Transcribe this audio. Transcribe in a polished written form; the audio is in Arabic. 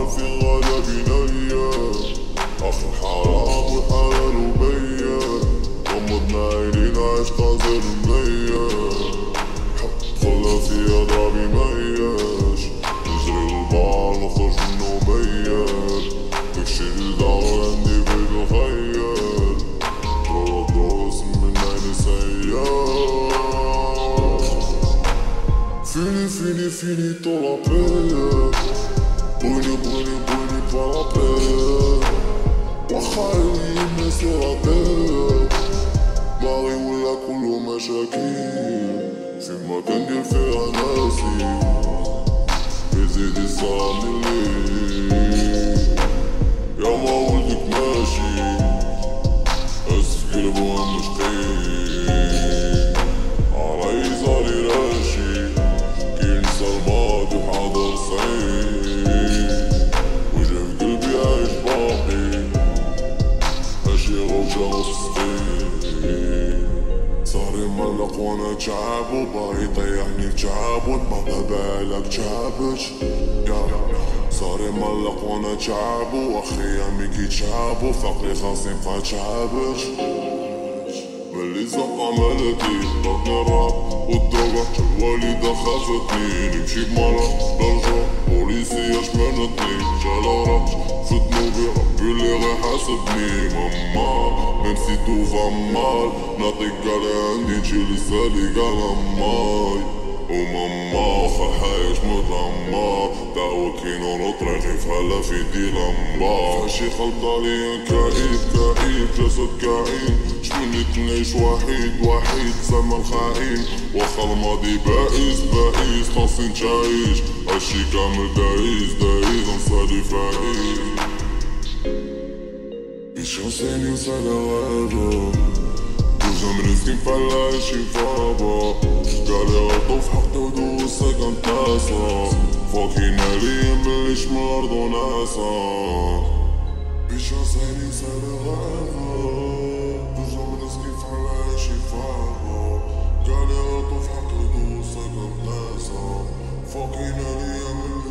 معنا في غالب نية أخي حرام والحلال وبين غمضنا عينينا عشق غير منية خلاص يا ضابي مياش نجري للبحر نخرج منو ميت داكشي اللي دار عندي في الخيال دروس من عيني سيال فيني طول عبال بغيني فرابال واخا الناس رابال باغي ولا كلو مشاكل فيما كندير فيها ناسي يزيد يصراني الليل يا ما ولدك ماشي اسف قلبو مشتاق عرايز علي راشي كينسى الماضي وحاضر صعيب وجا في قلبي عايش باقي ماشي غوجة وسطي صاري ملق وانا تعب وباغي يطيحني في تعب وتبقى بالك تعبش صاري ملق وانا تعب واخيامي كيتعب وفقري خاصني نبقى تعبش ملي زقا ملكي بطني الراب والدروغة حتى الوالدة خافتني نمشي بمرة للرجوع بوليسية شمرنتني جالا رابش في ذنوبي ربي اللي غيحاسبني ماما ميم سي تو فا مال نعطيك كاع اللي عندي تجي لسالي كاع لماي وماما واخا الحياة مظلمة دعوة كينو طريقي فهلا في دي لمبا فاشي خلطة ليا كئيب جسد كائن شمني تنعيش وحيد زمن خاين واخا الماضي بائس خاصني نتعيش هادشي كامل دايز نصالي فايز يشوفني نسالي غيره وجا مرزقين فلا شي فابا قالي غلطو في حقي ودوسا كانت ناسا فوكينا ليا مليش من الأرض وناسا يشوفني نسالي غيره وجا مرزقين فلا شي فابا قالي غلطو في حقي ودوسا كانت ناسا فوكينا ليا